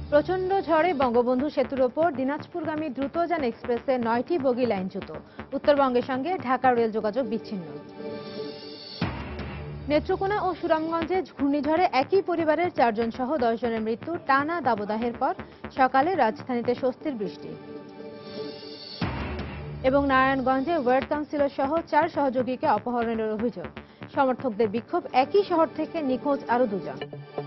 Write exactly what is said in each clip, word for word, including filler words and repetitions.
প্রচণ্ড ঝড়ে বঙ্গবন্ধু সেতুর ওপর দিনাজপুরগামী দ্রুতযান এক্সপ্রেসে নয়টি বগি লাইনচ্যুত। উত্তরবঙ্গের সঙ্গে ঢাকা রেল যোগাযোগ বিচ্ছিন্ন। নেত্রকোনা ও সুনামগঞ্জে ঘূর্ণিঝড়ে একই পরিবারের চারজন সহ দশ জনের মৃত্যু। টানা দাবদাহের পর সকালে রাজধানীতে স্বস্তির বৃষ্টি। এবং নারায়ণগঞ্জে ওয়ার্ড কাউন্সিলর সহ চার সহযোগীকে অপহরণের অভিযোগ। সমর্থকদের বিক্ষোভ, একই শহর থেকে নিখোঁজ আরও দুজন।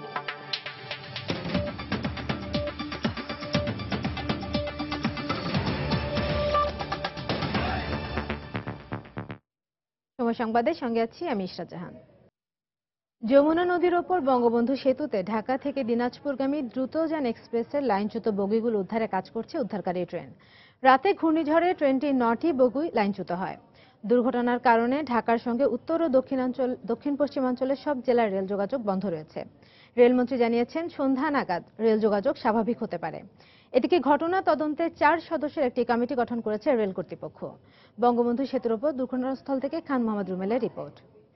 সময় সংবাদের সঙ্গে আছি আমি ইশরাত জাহান। যমুনা নদীর ওপর বঙ্গবন্ধু সেতুতে ঢাকা থেকে দিনাজপুরগামী দ্রুতযান এক্সপ্রেসের লাইনচ্যুত বগিগুলো উদ্ধারে কাজ করছে উদ্ধারকারী ট্রেন। রাতে ঘূর্ণিঝড়ে ট্রেনটি নটি বগি লাইনচ্যুত হয়। দুর্ঘটনার কারণে ঢাকার সঙ্গে উত্তর ও দক্ষিণাঞ্চল দক্ষিণ পশ্চিমাঞ্চলের সব জেলার রেল যোগাযোগ বন্ধ রয়েছে। রেলমন্ত্রী জানিয়েছেন সন্ধ্যা নাগাদ রেল যোগাযোগ স্বাভাবিক হতে পারে। এদিকে ঘটনা তদন্তে চার সদস্যের একটি কমিটি গঠন করেছে রেল কর্তৃপক্ষ। বঙ্গবন্ধু সেতুর ওপর দুর্ঘটনাস্থল থেকে খান মোহাম্মদ রুমেলের রিপোর্ট।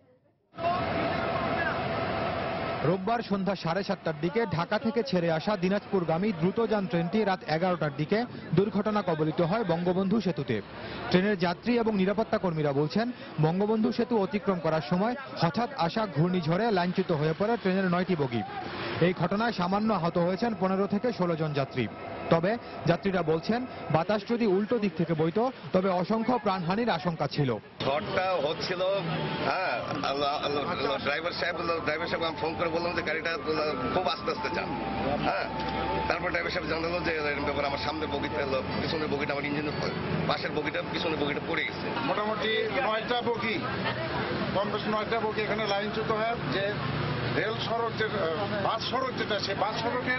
রোববার সন্ধ্যা সাড়ে সাতটার দিকে ঢাকা থেকে ছেড়ে আসা দিনাজপুরগামী দ্রুতযান ট্রেনটি রাত এগারোটার দিকে দুর্ঘটনা কবলিত হয় বঙ্গবন্ধু সেতুতে। ট্রেনের যাত্রী এবং নিরাপত্তা কর্মীরা বলছেন, বঙ্গবন্ধু সেতু অতিক্রম করার সময় হঠাৎ আসা ঘূর্ণিঝড়ে লাইনচ্যুত হয়ে পড়ে ট্রেনের নয়টি বগি। এই ঘটনায় সামান্য আহত হয়েছেন পনেরো থেকে ষোলো জন যাত্রী। তবে যাত্রীরা বলছেন, বাতাস যদি উল্টো দিক থেকে বইত তবে অসংখ্য প্রাণহানির আশঙ্কা ছিল। ঝড়টা হচ্ছিল, হ্যাঁ, ড্রাইভার সাহেব ড্রাইভার সাহেব আমি ফোন করে বললাম যে গাড়িটা খুব আস্তে আস্তে যান। হ্যাঁ, তারপর ড্রাইভার সাহেব জানালো যে ব্যাপার আমার সামনে বগিতে পিছনের বগিটা আমার ইঞ্জিনের পাশের বগিটা পিছনের বগিটা পড়ে গেছে। মোটামুটি নয়টা বগি কম বেশি নয়টা বগি এখানে লাইনচ্যুত হয়। যে রেল সড়ক যে বাস সড়ক যেটা সে বাস সড়কের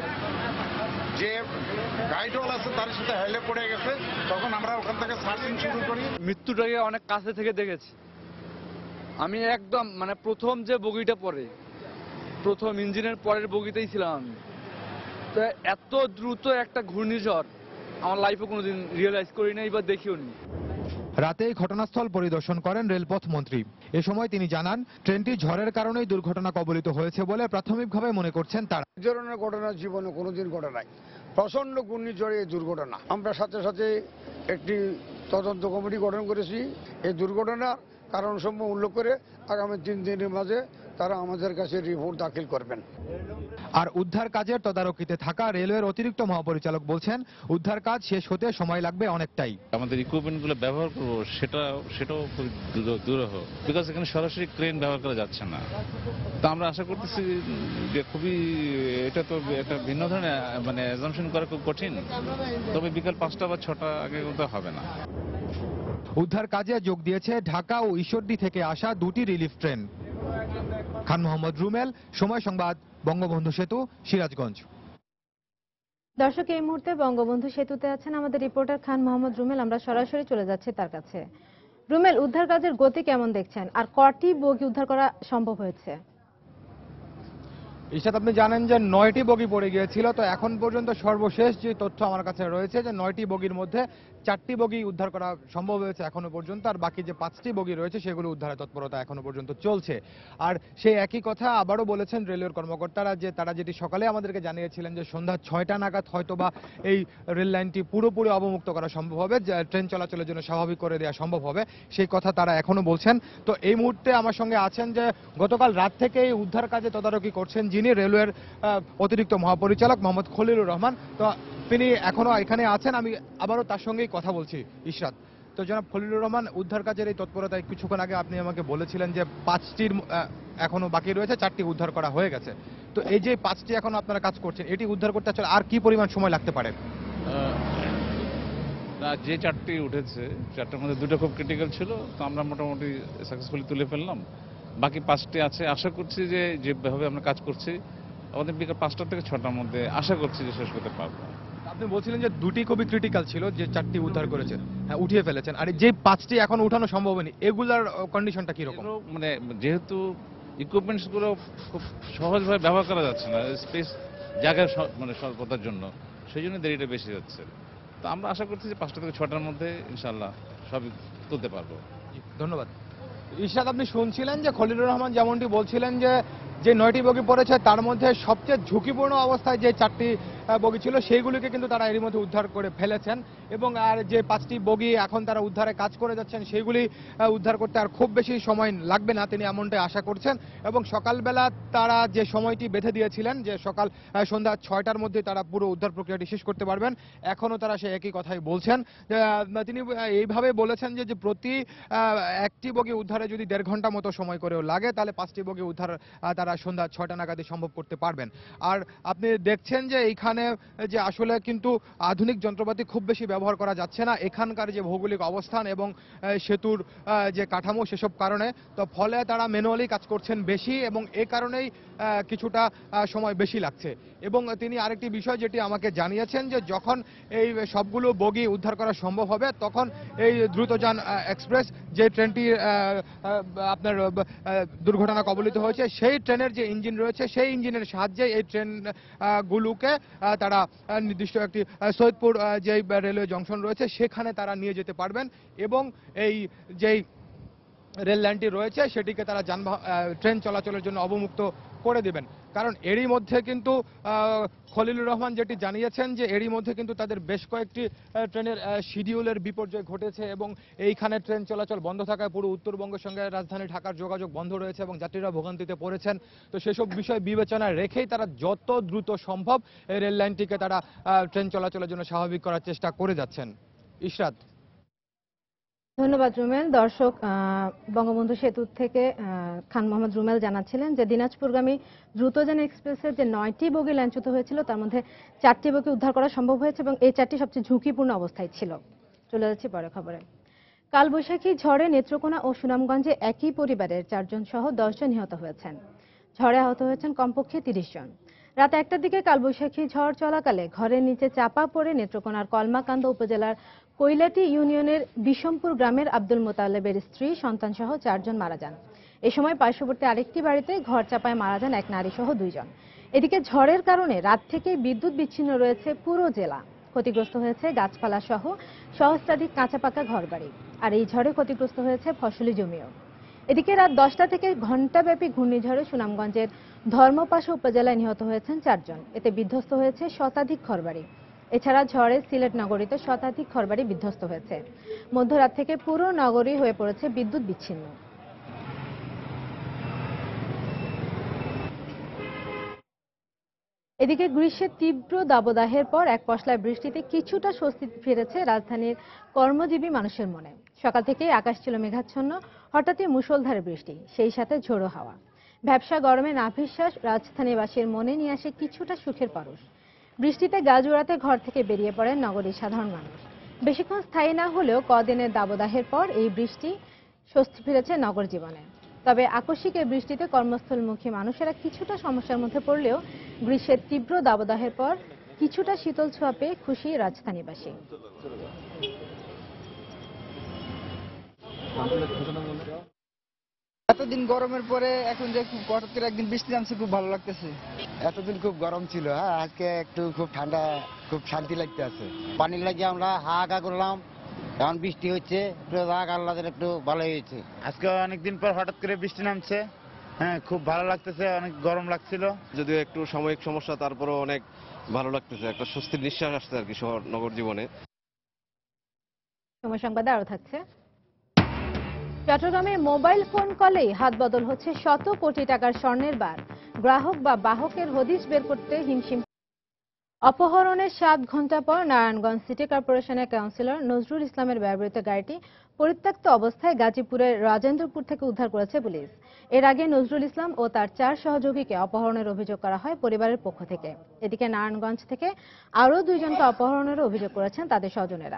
যে গাইডওয়াল আছে তার সাথে হেলে পড়ে গেছে। তখন আমরা ওখান থেকে সার্চিং শুরু করি। মৃত্যুটাকে অনেক কাছে থেকে দেখেছি আমি। একদম মানে প্রথম যে বগিটা পড়ে প্রথম ইঞ্জিনের পরের বগিতেই ছিলাম আমি। তো এত দ্রুত একটা ঘূর্ণিঝড় আমার লাইফে কোনোদিন রিয়েলাইজ করি নাই বা দেখিও নি। রাতেই ঘটনাস্থল পরিদর্শন করেন রেলপথ মন্ত্রী। এ সময় তিনি জানান, ট্রেনটি ঝড়ের কারণেই দুর্ঘটনা কবলিত হয়েছে বলে প্রাথমিকভাবে মনে করছেন তারা। এই ধরনের ঘটনা জীবনে কোনোদিন ঘটে নাই। প্রচন্ড ঘূর্ণিঝড়ে এই দুর্ঘটনা। আমরা সাথে সাথে একটি তদন্ত কমিটি গঠন করেছি। এই দুর্ঘটনার কারণসমূহ উল্লেখ করে আগামী তিন দিনের মাঝে তারা আমাদের কাছে রিপোর্ট দাখিল করবেন। আর উদ্ধার কাজের তদারকিতে থাকা রেলওয়ের অতিরিক্ত মহাপরিচালক বলছেন, উদ্ধার কাজ শেষ হতে সময় লাগবে অনেকটাই। আমাদের ইকুইপমেন্টগুলো ব্যবহার করবো সেটা সেটাও খুব দুরূহ, বিকজ এখানে সরাসরি ক্রেন ব্যবহার করা যাচ্ছে না। তো আমরা আশা করতেছি যে খুবই এটা তো একটা ভিন্ন ধরনের মানে অ্যাজাম্পশন করা খুব কঠিন। তবে বিকাল পাঁচটা বা ছটা আগে তো হবে না। উদ্ধার কাজে যোগ দিয়েছে ঢাকা ও ঈশ্বরদী থেকে আসা দুটি রিলিফ ট্রেন। খান মোহাম্মদ রুমেল, সময় সংবাদ, বঙ্গবন্ধু সেতু, সিরাজগঞ্জ। দর্শক, এই মুহূর্তে বঙ্গবন্ধু সেতুতে আছেন আমাদের রিপোর্টার খান মোহাম্মদ রুমেল। আমরা সরাসরি চলে যাচ্ছি তার কাছে। রুমেল, উদ্ধার কাজের গতি কেমন দেখছেন, আর কটি বগি উদ্ধার করা সম্ভব হয়েছে? ইশাত, আপনি জানেন যে নয়টি বগি পড়ে গিয়েছিল। তো এখন পর্যন্ত সর্বশেষ যে তথ্য আমার কাছে রয়েছে যে নয়টি বগির মধ্যে চারটি বগি উদ্ধার করা সম্ভব হয়েছে এখনো পর্যন্ত, আর বাকি যে পাঁচটি বগি রয়েছে সেগুলো উদ্ধারের তৎপরতা এখনো পর্যন্ত চলছে। আর সেই একই কথা আবারও বলেছেন রেলওয়ের কর্মকর্তারা, যে তারা যেটি সকালে আমাদেরকে জানিয়েছিলেন যে সন্ধ্যা ছয়টা নাগাদ হয়তোবা এই রেল লাইনটি পুরোপুরি অবমুক্ত করা সম্ভব হবে, ট্রেন চলাচলের জন্য স্বাভাবিক করে দেওয়া সম্ভব হবে, সেই কথা তারা এখনো বলছেন। তো এই মুহূর্তে আমার সঙ্গে আছেন যে গতকাল রাত থেকে এই উদ্ধার কাজে তদারকি করছেন যিনি রেলওয়ের অতিরিক্ত মহাপরিচালক মোহাম্মদ খলিলুর রহমান। তো তিনি এখনো এখানে আছেন, আমি আবারও তার সঙ্গেই কথা বলছি। ইশরাত, তো জনাব খলিলুর রহমান, উদ্ধার কাজের এই তৎপরতায় কিছুক্ষণ আগে আপনি আমাকে বলেছিলেন যে পাঁচটির এখনো বাকি রয়েছে, চারটি উদ্ধার করা হয়ে গেছে। তো এই যে পাঁচটি এখনো আপনারা কাজ করছেন, এটি উদ্ধার করতে আসলে আর কি পরিমাণ সময় লাগতে পারে? যে চারটি উঠেছে, চারটার মধ্যে দুটো খুব ক্রিটিক্যাল ছিল, তো আমরা মোটামুটি সাকসেসফুলি তুলে ফেললাম। বাকি পাঁচটি আছে, আশা করছি যে যেভাবে আমরা কাজ করছি আমাদের বিকাল পাঁচটা থেকে ছটার মধ্যে আশা করছি যে শেষ করতে পারবো। আপনি বলছিলেন যে দুটি খুবই ক্রিটিক্যাল ছিল, যে চারটি উদ্ধার করেছেন, হ্যাঁ উঠিয়ে ফেলেছেন, আর যে পাঁচটি এখন উঠানো সম্ভব হয়নি, এগুলার কন্ডিশনটা কিরকম? মানে যেহেতু ইকুইপমেন্টস গুলো খুব সহজভাবে ব্যবহার করা যাচ্ছে না, স্পেস জায়গার মানে স্বল্পতার জন্য, সেই জন্য দেরিটা বেশি যাচ্ছে। তো আমরা আশা করছি যে পাঁচটা থেকে ছটার মধ্যে ইনশাল্লাহ সবই তুলতে পারবো। ধন্যবাদ। ইশরাত, আপনি শুনছিলেন যে খলিলুর রহমান যেমনটি বলছিলেন যে যে নয়টি বগি পড়েছে তার মধ্যে সবচেয়ে ঝুঁকিপূর্ণ অবস্থায় যে চারটি বগি ছিল সেইগুলিকে কিন্তু তারা এরই মধ্যে উদ্ধার করে ফেলেছেন এবং আর যে পাঁচটি বগি এখন তারা উদ্ধারে কাজ করে যাচ্ছেন সেইগুলি উদ্ধার করতে আর খুব বেশি সময় লাগবে না তিনি এমনটাই আশা করছেন এবং সকালবেলা তারা যে সময়টি বেঁধে দিয়েছিলেন যে সকাল সন্ধ্যা ছয়টার মধ্যে তারা পুরো উদ্ধার প্রক্রিয়াটি শেষ করতে পারবেন এখনো তারা সেই একই কথাই বলছেন তিনি এইভাবে বলেছেন যে যে প্রতি একটি বগি উদ্ধারে যদি দেড় ঘন্টা মতো সময় করেও লাগে তাহলে পাঁচটি বগি উদ্ধার তারা সন্ধ্যা ছয়টা নাগাদে সম্ভব করতে পারবেন আর আপনি দেখছেন যে এইখানে যে আসলে কিন্তু আধুনিক যন্ত্রপাতি খুব বেশি ব্যবহার করা যাচ্ছে না এখানকার যে ভৌগোলিক অবস্থান এবং সেতুর যে কাঠামো সেসব কারণে তো ফলে তারা ম্যানুয়ালি কাজ করছেন বেশি এবং এই কারণেই কিছুটা সময় বেশি লাগছে এবং তিনি আরেকটি বিষয় যেটি আমাকে জানিয়েছেন যে যখন এই সবগুলো বগি উদ্ধার করা সম্ভব হবে তখন এই দ্রুতযান এক্সপ্রেস যে ট্রেনটি আপনার দুর্ঘটনা কবলিত হয়েছে সেই ট্রেনের যে ইঞ্জিন রয়েছে সেই ইঞ্জিনের সাহায্যে এই ট্রেন গুলোকে তারা নির্দিষ্ট একটি সৈয়দপুর যে রেলওয়ে জংশন রয়েছে সেখানে তারা নিয়ে যেতে পারবেন এবং এই যেই রেল লাইনটি রয়েছে সেটিকে তারা যানবাহন ট্রেন চলাচলের জন্য অবমুক্ত করে দেবেন কারণ এরই মধ্যে কিন্তু খলিলুর রহমান যেটি জানিয়েছেন যে এরই মধ্যে কিন্তু তাদের বেশ কয়েকটি ট্রেনের শিডিউলের বিপর্যয় ঘটেছে এবং এইখানে ট্রেন চলাচল বন্ধ থাকায় পুরো উত্তরবঙ্গের সঙ্গে রাজধানী ঢাকার যোগাযোগ বন্ধ রয়েছে এবং যাত্রীরা ভোগান্তিতে পড়েছেন তো সেসব বিষয় বিবেচনায় রেখেই তারা যত দ্রুত সম্ভব এই রেল লাইনটিকে তারা ট্রেন চলাচলের জন্য স্বাভাবিক করার চেষ্টা করে যাচ্ছেন ইশরাত ধন্যবাদ রুমেল দর্শক বঙ্গবন্ধু সেতু থেকে খান মোহাম্মদ রুমেল জানাচ্ছিলেন যে দিনাজপুরগামী দ্রুতযান এক্সপ্রেসের যে নয়টি বগি লাইনচ্যুত হয়েছিল তার মধ্যে চারটি বগি উদ্ধার করা সম্ভব হয়েছে এবং এই চারটি সবচেয়ে ঝুঁকিপূর্ণ অবস্থায় ছিল চলে যাচ্ছি পরের খবরে কালবৈশাখী ঝড়ে নেত্রকোনা ও সুনামগঞ্জে একই পরিবারের চারজন সহ দশ জন নিহত হয়েছেন ঝড়ে আহত হয়েছেন কমপক্ষে তিরিশ জন রাত একটার দিকে কালবৈশাখী ঝড় চলাকালে ঘরের নিচে চাপা পড়ে নেত্রকোনার কলমাকান্দা উপজেলার কৈলাটি ইউনিয়নের বিষমপুর গ্রামের আব্দুল মোতালেবের স্ত্রী সন্তান সহ চারজন মারা যান এ সময় পার্শ্ববর্তী আরেকটি বাড়িতে ঘর চাপায় মারা যান এক নারী সহ দুইজন এদিকে ঝড়ের কারণে রাত থেকে বিদ্যুৎ বিচ্ছিন্ন রয়েছে পুরো জেলা ক্ষতিগ্রস্ত হয়েছে গাছপালা সহ সহস্রাধিক কাঁচা পাকা ঘরবাড়ি আর এই ঝড়ে ক্ষতিগ্রস্ত হয়েছে ফসলি জমিও এদিকে রাত দশটা থেকে ঘণ্টাব্যাপী ঘূর্ণিঝড়ে সুনামগঞ্জের ধর্মপাশা উপজেলায় নিহত হয়েছেন চারজন এতে বিধ্বস্ত হয়েছে শতাধিক ঘরবাড়ি এছাড়া ঝড়ে সিলেট নগরীতে শতাধিক ঘরবাড়ি বিধ্বস্ত হয়েছে মধ্যরাত থেকে পুরো নগরী হয়ে পড়েছে বিদ্যুৎ বিচ্ছিন্ন এদিকে গ্রীষ্মের তীব্র দাবদাহের পর এক পশলায় বৃষ্টিতে কিছুটা স্বস্তি ফিরেছে রাজধানীর কর্মজীবী মানুষের মনে সকাল থেকেই আকাশ ছিল মেঘাচ্ছন্ন হঠাৎই মুষলধারে বৃষ্টি সেই সাথে ঝোড়ো হাওয়া ভ্যাপসা গরমে নাভিশ্বাস রাজধানীবাসীর মনে নিয়ে আসে কিছুটা সুখের পরশ বৃষ্টিতে গা জোড়াতে ঘর থেকে বেরিয়ে পড়েন নগরীর সাধারণ মানুষ বেশিক্ষণ স্থায়ী না হলেও কদিনের দাবদাহের পর এই বৃষ্টি স্বস্তি ফিরেছে নগর জীবনে তবে আকস্মিক এই বৃষ্টিতে কর্মস্থলমুখী মানুষেরা কিছুটা সমস্যার মধ্যে পড়লেও গ্রীষ্মের তীব্র দাবদাহের পর কিছুটা শীতল ছোঁয়া পেয়ে খুশি রাজধানীবাসী এতদিন গরমের পরে এখন যে খুব হঠাৎ করে একদিন বৃষ্টি নামছে খুব ভালো লাগতেছে এতদিন খুব গরম ছিল হ্যাঁ আজকে একটু খুব ঠান্ডা খুব শান্তি লাগতে আছে পানির লাগিয়ে আমরা হাহাকা করলাম এখন বৃষ্টি হচ্ছে একটু রাগ আল্লাদের একটু ভালো হয়েছে আজকে অনেকদিন পর হঠাৎ করে বৃষ্টি নামছে হ্যাঁ খুব ভালো লাগতেছে অনেক গরম লাগছিল যদিও একটু সাময়িক সমস্যা তারপরও অনেক ভালো লাগতেছে একটা স্বস্তির নিঃশ্বাস আসছে আর কি শহর নগর জীবনে সময় সংবাদে আরো থাকছে চট্টগ্রামে মোবাইল ফোন কলেই হাত বদল হচ্ছে শত কোটি টাকার স্বর্ণের বার গ্রাহক বা বাহকের হদিশ বের করতে হিমশিম অপহরণের সাত ঘন্টা পর নারায়ণগঞ্জ সিটি কর্পোরেশনের কাউন্সিলর নজরুল ইসলামের ব্যবহৃত গাড়িটি পরিত্যক্ত অবস্থায় গাজীপুরের রাজেন্দ্রপুর থেকে উদ্ধার করেছে পুলিশ এর আগে নজরুল ইসলাম ও তার চার সহযোগীকে অপহরণের অভিযোগ করা হয় পরিবারের পক্ষ থেকে এদিকে নারায়ণগঞ্জ থেকে আরও দুইজনকে অপহরণের অভিযোগ করেছেন তাদের স্বজনেরা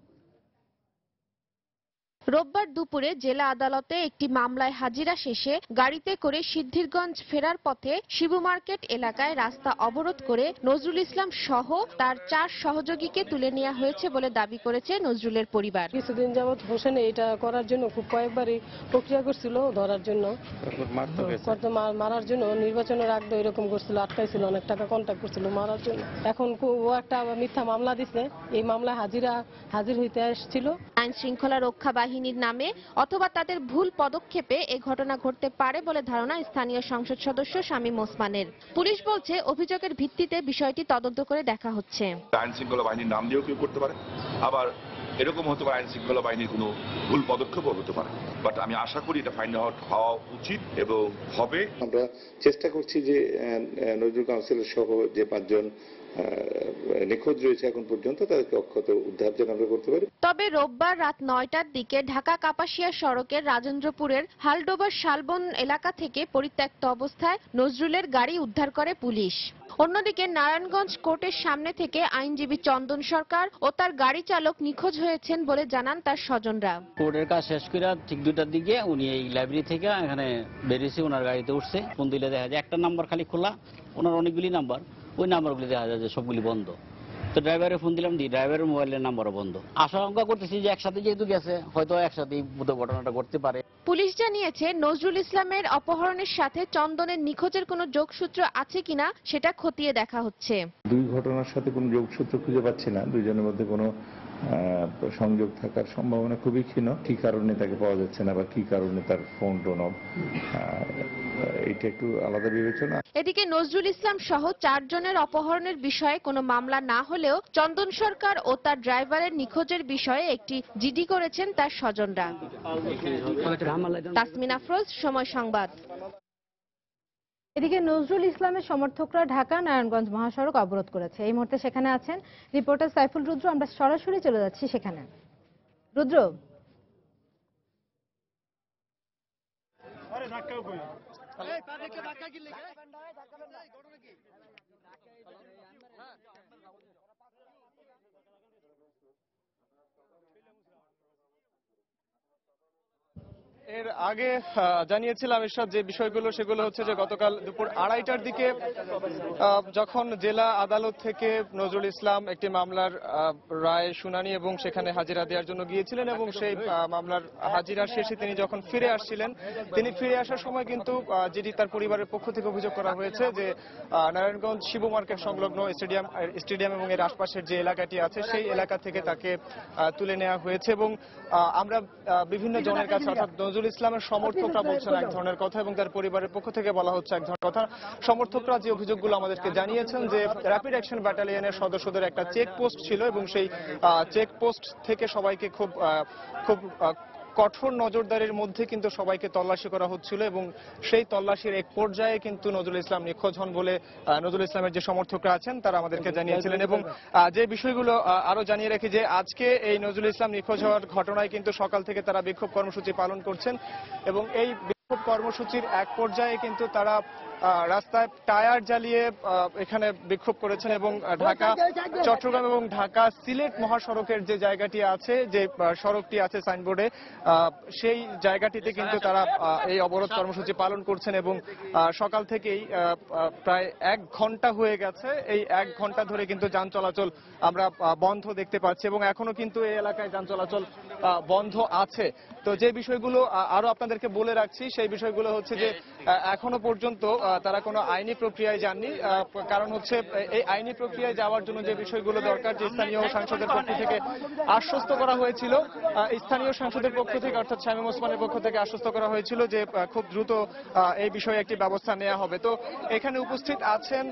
রোববার দুপুরে জেলা আদালতে একটি মামলায় হাজিরা শেষে গাড়িতে করে সিদ্ধিরগঞ্জ ফেরার পথে শিবু মার্কেট এলাকায় রাস্তা অবরোধ করে নজরুল ইসলাম সহ তার চার সহযোগীকে তুলে নেওয়া হয়েছে বলে দাবি করেছে নজরুলের পরিবার কিছুদিন যাবৎ হোসেন এটা করার জন্য খুব কয়েকবারই প্রক্রিয়া করছিল ধরার জন্য মারার জন্য নির্বাচনের আগে এরকম করছিল আটকাইছিল অনেক টাকা কন্ট্যাক্ট করছিল মারার জন্য এখন ও একটা মিথ্যা মামলা দিছে এই মামলা হাজিরা হাজির হইতে আসছিল আইন শৃঙ্খলা রক্ষা বাহিনীর নামে অথবা তাদের ভুল পদক্ষেপে এ ঘটনা ঘটতে পারে বলে ধারণা স্থানীয় সংসদ সদস্য শামীম ওসমানের। পুলিশ বলছে অভিযোগের ভিত্তিতে বিষয়টি তদন্ত করে দেখা হচ্ছে। আইন শৃঙ্খলা বাহিনীর নাম দিয়েও কেউ করতে পারে, আবার এরকম হতে পারে আইন শৃঙ্খলা বাহিনীর কোনো ভুল পদক্ষেপও হতে পারে। বাট আমি আশা করি এটা ফাইন্ড আউট হওয়া উচিত এবং হবে। আমরা চেষ্টা করছি যে নজরুল কাউন্সিলর সহ যে পাঁচজন নিখোঁজ রয়েছে এখন পর্যন্ত তাদেরকে অক্ষত উদ্ধার যেন আমরা করতে পারি। তবে রোববার রাত নয়টার দিকে ঢাকা কাপাসিয়া সড়কের রাজেন্দ্রপুরের হালডোবার শালবন এলাকা থেকে পরিত্যক্ত অবস্থায় নজরুলের গাড়ি উদ্ধার করে পুলিশ। অন্যদিকে নারায়ণগঞ্জ কোর্টের সামনে থেকে আইনজীবী চন্দন সরকার ও তার গাড়ি চালক নিখোঁজ হয়েছেন বলে জানান তার স্বজনরা। কোর্টের কাজ শেষ করে ঠিক দুটার দিকে উনি এই লাইব্রেরি থেকে এখানে বেরিয়েছে, ওনার গাড়িতে উঠছে। ফোন দিলে দেখা যায় একটা নাম্বার খালি খোলা, ওনার অনেকগুলি নাম্বার, ওই নাম্বারগুলি দেখা যায় যে সবগুলি বন্ধ। তো ড্রাইভারে ফোন দিলাম, দি ড্রাইভারের মোবাইলের নাম্বারও বন্ধ। আশঙ্কা করতেছি যে একসাথে যেহেতু গেছে হয়তো একসাথেই ঘটনাটা ঘটতে পারে। পুলিশ জানিয়েছে নজরুল ইসলামের অপহরণের সাথে চন্দনের নিখোঁজের কোনো যোগসূত্র আছে কিনা সেটা খতিয়ে দেখা হচ্ছে। দুই ঘটনার সাথে কোনো যোগসূত্র খুঁজে পাচ্ছি না, দুইজনের মধ্যে কোনো সংযোগ থাকার সম্ভাবনা খুবই ক্ষীণ। কি কারণে তাকে পাওয়া যাচ্ছে না বা কি কারণে তার ফোন টোন এটা একটু আলাদা বিবেচনা। এদিকে নজরুল ইসলাম সহ চারজনের অপহরণের বিষয়ে কোনো মামলা না হলেও চন্দন সরকার ও তার ড্রাইভারের নিখোঁজের বিষয়ে একটি জিডি করেছেন তার স্বজনরা। তাসমিন আফরোজ, সময় সংবাদ। এদিকে নজরুল ইসলামের সমর্থকরা ঢাকা নারায়ণগঞ্জ মহাসড়ক অবরোধ করেছে। এই মুহূর্তে সেখানে আছেন রিপোর্টার সাইফুল রুদ্র। আমরা সরাসরি চলে যাচ্ছি সেখানে। রুদ্র, এর আগে জানিয়েছিলাম এরশাদ যে বিষয়গুলো, সেগুলো হচ্ছে যে গতকাল দুপুর আড়াইটার দিকে যখন জেলা আদালত থেকে নজরুল ইসলাম একটি মামলার রায় শুনানি এবং সেখানে হাজিরা দেওয়ার জন্য গিয়েছিলেন এবং সেই মামলার হাজিরার শেষে তিনি যখন ফিরে আসছিলেন, তিনি ফিরে আসার সময় কিন্তু যেটি তার পরিবারের পক্ষ থেকে অভিযোগ করা হয়েছে যে নারায়ণগঞ্জ শিবু মার্কেট সংলগ্ন স্টেডিয়াম স্টেডিয়াম এবং এর আশপাশের যে এলাকাটি আছে সেই এলাকা থেকে তাকে তুলে নেওয়া হয়েছে এবং আমরা বিভিন্ন জনের কাছে অর্থাৎ নজরুল ইসলামের সমর্থকরা বলছেন এক ধরনের কথা এবং তার পরিবারের পক্ষ থেকে বলা হচ্ছে এক ধরনের কথা। সমর্থকরা যে অভিযোগগুলো আমাদেরকে জানিয়েছেন যে র্যাপিড অ্যাকশন ব্যাটালিয়নের সদস্যদের একটা চেক পোস্ট ছিল এবং সেই চেক পোস্ট থেকে সবাইকে খুব খুব কঠোর নজরদারির মধ্যে কিন্তু সবাইকে তল্লাশি করা হচ্ছিল এবং সেই তল্লাশির এক পর্যায়ে কিন্তু নজরুল ইসলাম নিখোঁজ হন বলে নজরুল ইসলামের যে সমর্থকরা আছেন তারা আমাদেরকে জানিয়েছিলেন। এবং যে বিষয়গুলো আরো জানিয়ে রাখি যে আজকে এই নজরুল ইসলাম নিখোঁজ হওয়ার ঘটনায় কিন্তু সকাল থেকে তারা বিক্ষোভ কর্মসূচি পালন করছেন এবং এই বিক্ষোভ কর্মসূচির এক পর্যায়ে কিন্তু তারা রাস্তায় টায়ার জ্বালিয়ে এখানে বিক্ষোভ করেছেন এবং ঢাকা চট্টগ্রাম এবং ঢাকা সিলেট মহাসড়কের যে জায়গাটি আছে, যে সড়কটি আছে সাইনবোর্ডে, সেই জায়গাটিতে কিন্তু তারা এই অবরোধ কর্মসূচি পালন করছেন এবং সকাল থেকেই প্রায় এক ঘন্টা হয়ে গেছে। এই এক ঘন্টা ধরে কিন্তু যান চলাচল আমরা বন্ধ দেখতে পাচ্ছি এবং এখনো কিন্তু এই এলাকায় যান চলাচল বন্ধ আছে। তো যে বিষয়গুলো আরো আপনাদেরকে বলে রাখছি সেই বিষয়গুলো হচ্ছে যে এখনো পর্যন্ত তারা কোনো আইনি প্রক্রিয়ায় যাননি, কারণ হচ্ছে এই আইনি প্রক্রিয়ায় যাওয়ার জন্য যে বিষয়গুলো দরকার, যে স্থানীয় সাংসদের পক্ষ থেকে আশ্বস্ত করা হয়েছিল, স্থানীয় সাংসদের পক্ষ থেকে অর্থাৎ শামীম ওসমানের পক্ষ থেকে আশ্বস্ত করা হয়েছিল যে খুব দ্রুত এই বিষয়ে একটি ব্যবস্থা নেওয়া হবে। তো এখানে উপস্থিত আছেন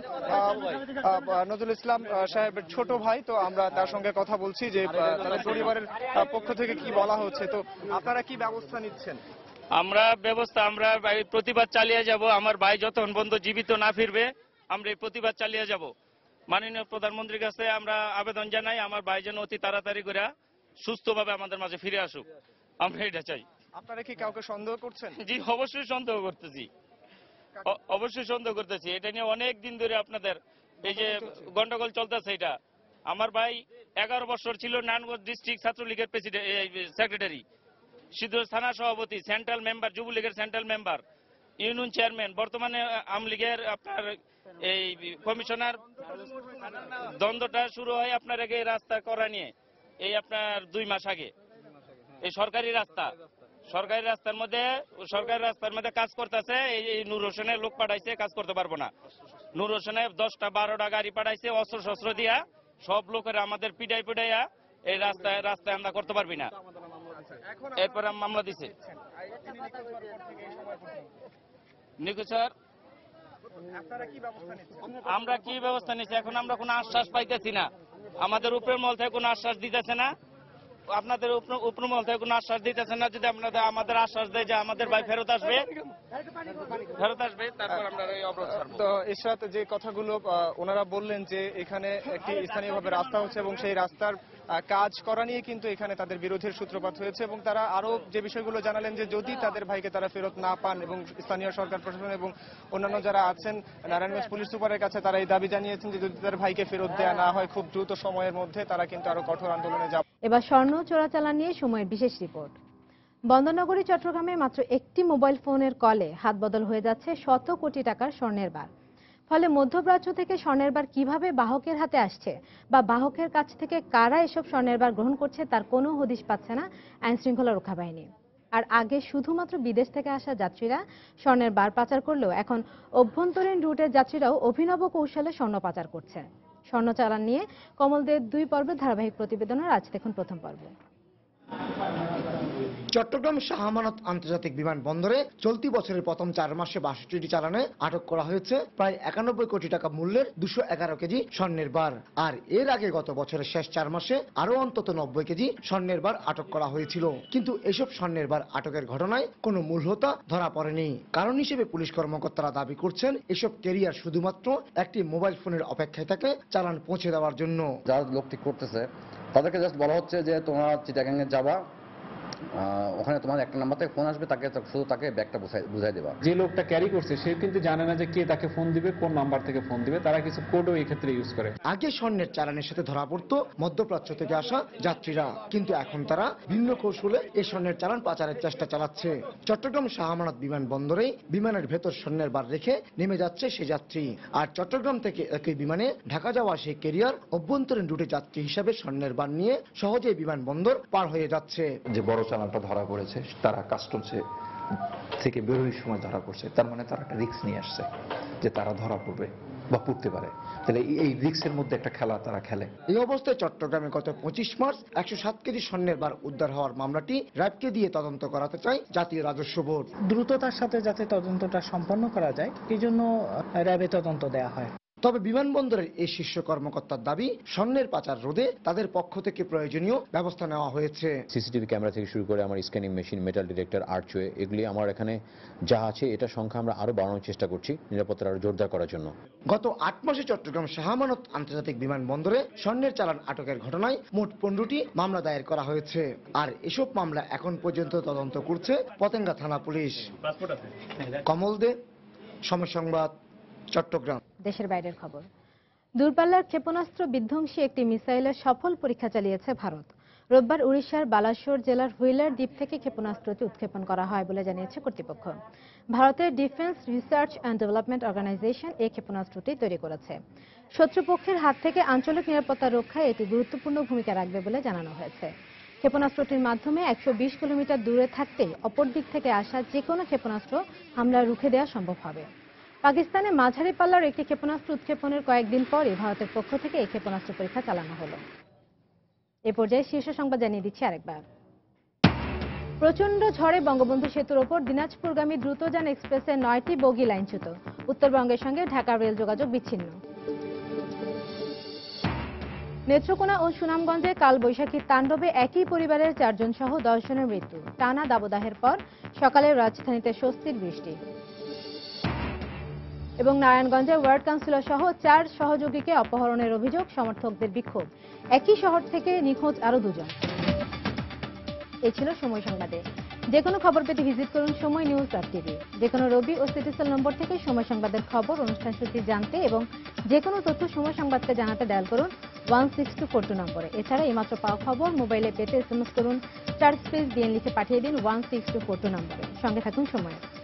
নজরুল ইসলাম সাহেবের ছোট ভাই, তো আমরা তার সঙ্গে কথা বলছি যে তাদের পরিবারের পক্ষ থেকে কি বলা হচ্ছে, তো আপনারা কি ব্যবস্থা নিচ্ছেন? আমরা ব্যবস্থা আমরা প্রতিবাদ চালিয়ে যাব। আমার ভাই যতক্ষণ পর্যন্ত জীবিত না ফিরবে আমরা এই প্রতিবাদ চালিয়ে যাব। মাননীয় প্রধানমন্ত্রীর কাছে আমরা আবেদন জানাই আমার ভাই যেন অতি তাড়াতাড়ি করে সুস্থভাবে আমাদের মাঝে ফিরে আসুক, আমরা এটা চাই। আপনারা কি কাউকে সন্দেহ করছেন? জি, অবশ্যই সন্দেহ করতেছি, অবশ্যই সন্দেহ করতেছি। এটা নিয়ে অনেক দিন ধরে আপনাদের এই যে গন্ডগোল চলতেছে। এটা আমার ভাই এগারো বছর ছিল নারায়ণগঞ্জ ডিস্ট্রিক্ট ছাত্রলীগের প্রেসিডেন্ট সেক্রেটারি, সিদ্ধুর থানা সভাপতি, সেন্ট্রাল মেম্বার, যুবলীগের সেন্ট্রাল মেম্বার, ইউনিয়ন চেয়ারম্যান, বর্তমানে আওয়ামী লীগের আপনার এই কমিশনার। দ্বন্দ্বটা শুরু হয় আপনার আগে রাস্তা করা নিয়ে, এই আপনার দুই মাস আগে। এই সরকারি রাস্তা সরকারি রাস্তার মধ্যে সরকারি রাস্তার মধ্যে কাজ করতেছে, এই নূর হোসেনের লোক পাঠাইছে, কাজ করতে পারবো না। নূর হোসেনের দশটা বারোটা গাড়ি পাঠাইছে অস্ত্র শস্ত্র দিয়া, সব লোকের আমাদের পিটাই পিটাইয়া এই রাস্তায় রাস্তায় আমরা করতে পারবি না। এরপরে মামলা দিছে নিখোঁজ স্যার। আমরা কি ব্যবস্থা নিচ্ছি এখন? আমরা কোনো আশ্বাস পাইতেছি না, আমাদের উপরের মহল থেকে কোনো আশ্বাস দিতেছে না, আপনাদের উপর মহল থেকে কোনো আশ্বাস দিতেছে না। যদি আপনাদের আমাদের আশ্বাস দেয় যে আমাদের ভাই ফেরত আসবে ফেরত আসবে তারপর আমরা এই অবরোধ ছাড়বো। তো এর সাথে যে কথাগুলো ওনারা বললেন যে এখানে একটি স্থানীয়ভাবে রাস্তা হচ্ছে এবং সেই রাস্তার কাজ করা নিয়ে কিন্তু এখানে তাদের বিরোধের সূত্রপাত হয়েছে এবং তারা আরো যে বিষয়গুলো জানালেন যে যদি তাদের ভাইকে তারা ফেরত না পান এবং স্থানীয় সরকার প্রশাসন এবং অন্যান্য যারা আছেন নারায়ণগঞ্জ পুলিশ সুপারের কাছে তারা এই দাবি জানিয়েছেন যে যদি তাদের ভাইকে ফেরত দেওয়া না হয় খুব দ্রুত সময়ের মধ্যে তারা কিন্তু আরো কঠোর আন্দোলনে যাবে। এবার স্বর্ণ চোরাচালান নিয়ে সময়ের বিশেষ রিপোর্ট। বন্দরনগরী চট্টগ্রামে মাত্র একটি মোবাইল ফোনের কলে হাত বদল হয়ে যাচ্ছে শত কোটি টাকার স্বর্ণের বার। ফলে মধ্যপ্রাচ্য থেকে স্বর্ণের বার কিভাবে বাহকের হাতে আসছে বা বাহকের কাছ থেকে কারা এসব স্বর্ণের বার গ্রহণ করছে তার কোনো হদিশ পাচ্ছে না আইন শৃঙ্খলা রক্ষা বাহিনী। আর আগে শুধুমাত্র বিদেশ থেকে আসা যাত্রীরা স্বর্ণের বার পাচার করলেও এখন অভ্যন্তরীণ রুটের যাত্রীরাও অভিনব কৌশলে স্বর্ণ পাচার করছে। স্বর্ণ চালান নিয়ে কমলদের দুই পর্বের ধারাবাহিক প্রতিবেদনের আজ দেখুন প্রথম পর্ব। চট্টগ্রাম শাহ আমানত আন্তর্জাতিক বিমানবন্দরে চলতি বছরের প্রথম চার মাসে বাষট্টিটি চালানে আটক করা হয়েছে প্রায় একানব্বই কোটি টাকা মূল্যের দুশো এগারো কেজি স্বর্ণের বার। আর এর আগে গত বছরের শেষ চার মাসে আরো অন্তত নব্বই কেজি স্বর্ণের বার আটক করা হয়েছিল। কিন্তু এসব স্বর্ণের বার আটকের ঘটনায় কোনো মূল হোতা ধরা পড়েনি। কারণ হিসেবে পুলিশ কর্মকর্তারা দাবি করছেন এসব ক্যারিয়ার শুধুমাত্র একটি মোবাইল ফোনের অপেক্ষায় থাকে চালান পৌঁছে দেওয়ার জন্য। যারা লোকটি করতেছে তাদেরকে জাস্ট বলা হচ্ছে যে তোমরা চিটাগাঙ্গে যাবা, ওখানে তোমার একটা নাম্বার থেকে ফোন আসবে, তাকে শুধু তাকে ব্যাগটা বুঝাই দেবা। যে লোকটা ক্যারি করছে সে কিন্তু জানে না যে কে তাকে ফোন দিবে, কোন নাম্বার থেকে ফোন দিবে। তারা কিছু কোডও এই ক্ষেত্রে ইউজ করে। আগে স্বর্ণের চালানের সাথে ধরা পড়তো মধ্যপ্রাচ্য থেকে আসা যাত্রীরা, কিন্তু এখন তারা ভিন্ন কৌশলে এই স্বর্ণের চালান পাচারের চেষ্টা চালাচ্ছে। চট্টগ্রাম শাহ আমানত বিমানবন্দরে বিমানের ভেতর স্বর্ণের বার রেখে নেমে যাচ্ছে সে যাত্রী। আর চট্টগ্রাম থেকে একই বিমানে ঢাকা যাওয়া সেই ক্যারিয়ার অভ্যন্তরীণ রুটে যাত্রী হিসাবে স্বর্ণের বার নিয়ে সহজেই বিমানবন্দর পার হয়ে যাচ্ছে। যে বড় চালানটা ধরা পড়েছে তারা কাস্টমসে থেকে বেরোনোর সময় ধরা পড়ছে, তার মানে তারা একটা রিস্ক নিয়ে আসছে যে তারা ধরা পড়বে বা পড়তে পারে। তাহলে এই রিস্কের মধ্যে একটা খেলা তারা খেলে। এই অবস্থায় চট্টগ্রামে গত পঁচিশ মার্চ একশো সাত কেজি স্বর্ণের বার উদ্ধার হওয়ার মামলাটি র্যাবকে দিয়ে তদন্ত করাতে চায় জাতীয় রাজস্ব বোর্ড। দ্রুততার সাথে যাতে তদন্তটা সম্পন্ন করা যায় এই জন্য র্যাবে তদন্ত দেওয়া হয়। তবে বিমানবন্দরের এই শীর্ষ কর্মকর্তার দাবি স্বর্ণের পাচার রোধে তাদের পক্ষ থেকে প্রয়োজনীয় ব্যবস্থা নেওয়া হয়েছে। সিসিটিভি ক্যামেরা থেকে শুরু করে আমার scanning machine, metal detector, archway, এগুলি আমার এখানে যা আছে এটা সংখ্যা আমরা আরো বাড়ানোর চেষ্টা করছি নিরাপত্তা আরো জোরদার করার জন্য। গত আট মাসে চট্টগ্রাম শাহ আমানত আন্তর্জাতিক বিমানবন্দরে স্বর্ণের চালান আটকের ঘটনায় মোট পনেরোটি মামলা দায়ের করা হয়েছে। আর এসব মামলা এখন পর্যন্ত তদন্ত করছে পতেঙ্গা থানা পুলিশ। কমল দে, সময় সংবাদ, চট্টগ্রাম। দেশের বাইরের খবর। দূরপাল্লার ক্ষেপণাস্ত্র বিধ্বংসী একটি মিসাইলের সফল পরীক্ষা চালিয়েছে ভারত। রোববার উড়িষ্যার বালাসোর জেলার হুইলার দ্বীপ থেকে ক্ষেপণাস্ত্রটি উৎক্ষেপণ করা হয় বলে জানিয়েছে কর্তৃপক্ষ। ভারতের defence research and development organisation এই ক্ষেপণাস্ত্রটি তৈরি করেছে। শত্রুপক্ষের হাত থেকে আঞ্চলিক নিরাপত্তা রক্ষায় এটি গুরুত্বপূর্ণ ভূমিকা রাখবে বলে জানানো হয়েছে। ক্ষেপণাস্ত্রটির মাধ্যমে একশো বিশ কিলোমিটার দূরে থাকতেই অপর দিক থেকে আসা যে কোনো ক্ষেপণাস্ত্র হামলা রুখে দেওয়া সম্ভব হবে। পাকিস্তানে মাঝারি পাল্লার একটি ক্ষেপণাস্ত্র উৎক্ষেপণের কয়েকদিন পরই ভারতের পক্ষ থেকে এই ক্ষেপণাস্ত্র পরীক্ষা চালানো হলো। এ পর্যায়ে শীর্ষ সংবাদ জানিয়ে দিচ্ছি আরেকবার। প্রচন্ড ঝড়ে বঙ্গবন্ধু সেতুর ওপর দিনাজপুরগামী দ্রুতযান এক্সপ্রেসের নয়টি বগি লাইনচ্যুত। উত্তরবঙ্গের সঙ্গে ঢাকার রেল যোগাযোগ বিচ্ছিন্ন। নেত্রকোনা ও সুনামগঞ্জে কাল বৈশাখীর তাণ্ডবে একই পরিবারের চারজন সহ দশ জনের মৃত্যু। টানা দাবদাহের পর সকালে রাজধানীতে স্বস্তির বৃষ্টি। এবং নারায়ণগঞ্জে ওয়ার্ড কাউন্সিলর সহ চার সহযোগীকে অপহরণের অভিযোগ, সমর্থকদের বিক্ষোভ। একই শহর থেকে নিখোঁজ আরো দুজন। এই ছিল সময় সংবাদে। যে কোনো খবর পেতে ভিজিট করুন সময় নিউজ ডট টিভি। যে কোনো রবি ও সিটিসেল নম্বর থেকে সময় সংবাদের খবর, অনুষ্ঠান সূচি জানতে এবং যে কোনো তথ্য সময় সংবাদকে জানাতে ডায়াল করুন one six two four two নম্বরে। এছাড়া এইমাত্র পাওয়া খবর মোবাইলে পেতে এস এম এস করুন চার স্পেস দিয়ে লিখে পাঠিয়ে দিন one six two four two নম্বরে। সঙ্গে থাকুন সময়।